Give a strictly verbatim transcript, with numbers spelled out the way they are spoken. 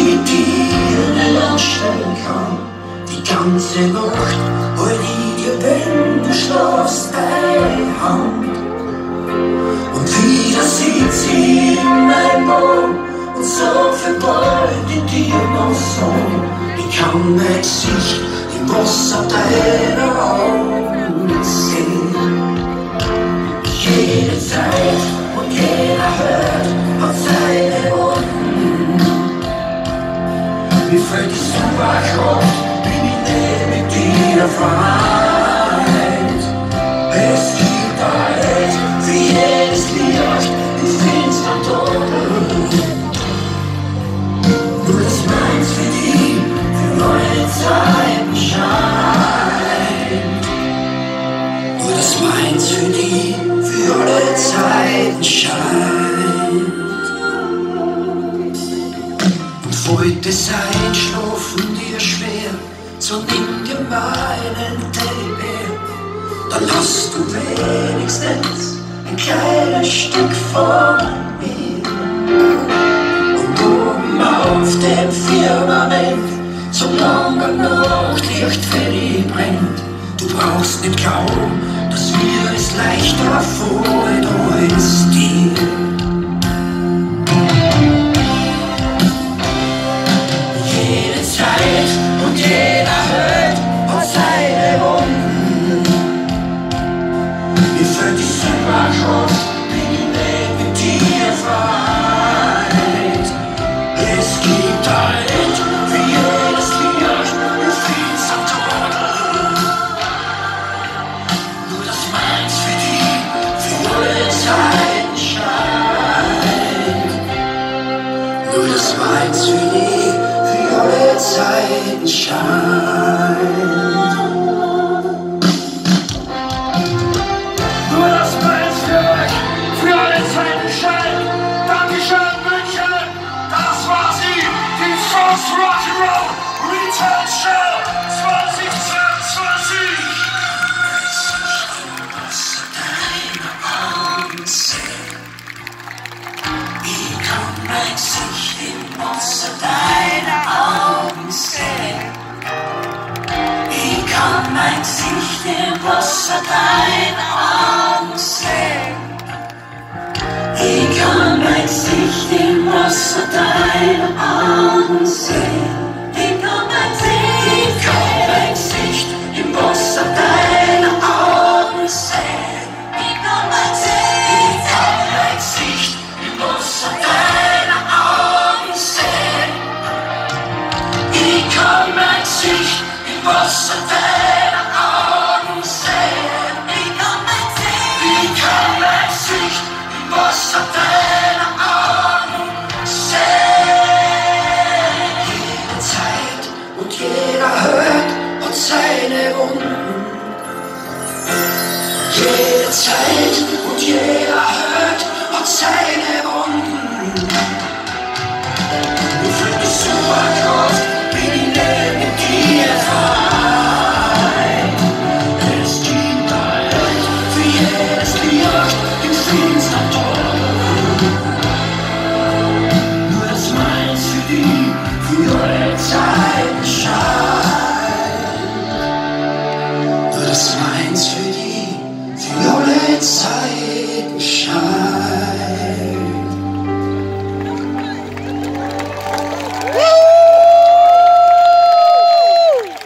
mit dir eine Land stellen kann. Die ganze Nacht halt ich dir, wenn du schlafst, deine Hand. Und wieder sitz ich in meinem Baum und sag für bald in dir noch so. Ich kann mein Gesicht im Wasser deiner Augen sehen. Jede Zeit und jeder hört, hat seine Wunden. Mir fällt die Superkraft, bin ich nicht mit dir vereint. Es gibt alles wie jedes Licht im finstern Dunkel. Nur das meins für die, für neue Zeiten scheint. Nur das meins für die, für alle Zeiten scheint. Und heute sein Schlafen dir schwer, so nimm dir meinen Teddybär. Dann hast du wenigstens ein kleines Stück von mir. Und oben auf dem Firmament, solange Nachtlicht für dich brennt, du brauchst nicht glauben, dass mir es leichter fällt als dir. Jede Zeit und jeder Held hat seine Wunden. Mir fällt die Superkraft, bin ich nicht mit dir vereint. Es gibt ein wie jedes Licht im finstern Tunnel. Nur das meins für die, für alle Zeiten scheint. Nur das meins für die, für alle Zeiten scheint. Nur das meins für euch, für alle Zeiten scheint. Dankeschön, München. Das war sie, die First Rock'n'Roll Retail Show zwanzig zweiundzwanzig. Ich kann mein Gesicht im Wasser deiner Augen sehen. Ich kann mein Gesicht im Wasser deiner Augen sehen. Ich kann mein Gesicht im Wasser deiner Augen sehen. Ich kann mein Gesicht im Wasser deiner Augen sehen. Ich kann mein Gesicht im Wasser deiner Augen sehen. Ich kann mein Gesicht im Wasser deiner